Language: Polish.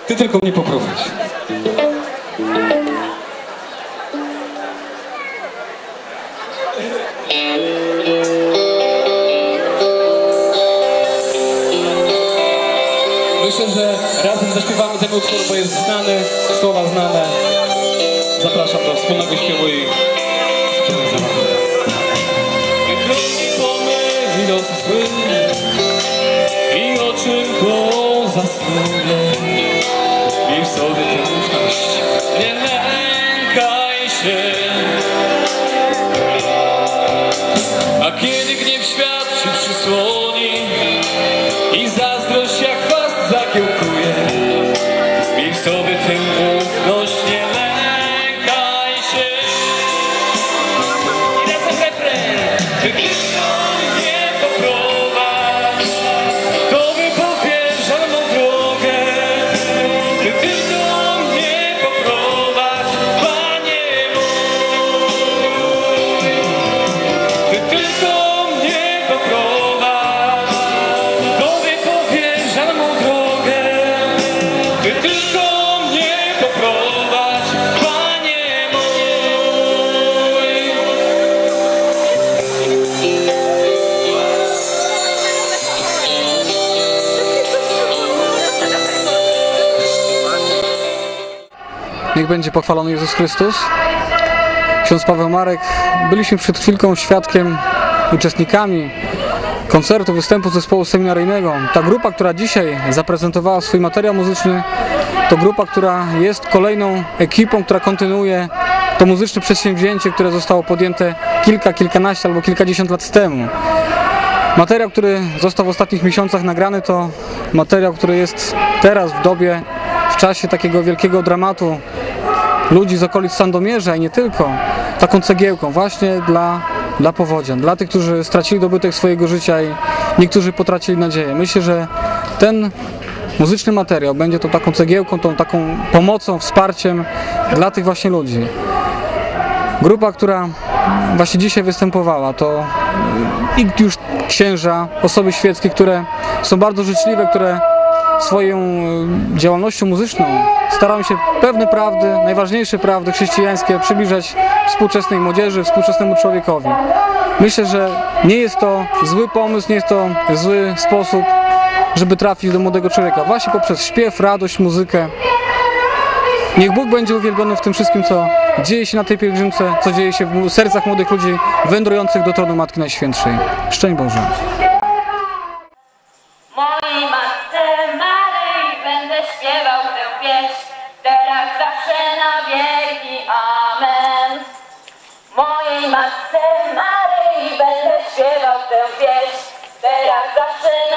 Ty tylko mnie poprowadź. Myślę, że razem zaśpiewamy ten utwór, bo jest znany, słowa znane. Zapraszam do wspólnego śpiewu i wspólnej zabawy. Wykluki pomyli losy zły i o czym go zasłuje i w sobie tę ufność. Nie lękaj się, a kiedy gniew świat ci przysłoni i zazdrość jak chwast zakiełkuje i w sobie tę ufność. Nie lękaj się. I lecę refren. Ty tylko mnie poprowadź, Tobie powierzam mą drogę. Ty tylko mnie poprowadź, Panie mój. Ty tylko mnie poprowadź, Tobie powierzam mą drogę. Ty tylko mnie poprowadź, Panie mój. Niech będzie pochwalony Jezus Chrystus. Ksiądz Paweł Marek. Byliśmy przed chwilką świadkiem, uczestnikami koncertu, występu zespołu seminaryjnego. Ta grupa, która dzisiaj zaprezentowała swój materiał muzyczny, to grupa, która jest kolejną ekipą, która kontynuuje to muzyczne przedsięwzięcie, które zostało podjęte kilkanaście albo kilkadziesiąt lat temu. Materiał, który został w ostatnich miesiącach nagrany, to materiał, który jest teraz w dobie, w czasie takiego wielkiego dramatu ludzi z okolic Sandomierza i nie tylko, taką cegiełką właśnie dla powodzian, dla tych, którzy stracili dobytek swojego życia i niektórzy potracili nadzieję. Myślę, że ten muzyczny materiał będzie tą taką cegiełką, tą taką pomocą, wsparciem dla tych właśnie ludzi. Grupa, która właśnie dzisiaj występowała, to i już księża, osoby świeckie, które są bardzo życzliwe, które swoją działalnością muzyczną starają się pewne prawdy, najważniejsze prawdy chrześcijańskie przybliżać współczesnej młodzieży, współczesnemu człowiekowi. Myślę, że nie jest to zły pomysł, nie jest to zły sposób, żeby trafić do młodego człowieka. Właśnie poprzez śpiew, radość, muzykę. Niech Bóg będzie uwielbiony w tym wszystkim, co dzieje się na tej pielgrzymce, co dzieje się w sercach młodych ludzi wędrujących do tronu Matki Najświętszej. Szczęść Boże. Mojej Matce Maryi będę śpiewał tę pieśń, teraz zawsze na wieki. Amen. Mojej Matce Maryi będę śpiewał tę pieśń, teraz zawsze na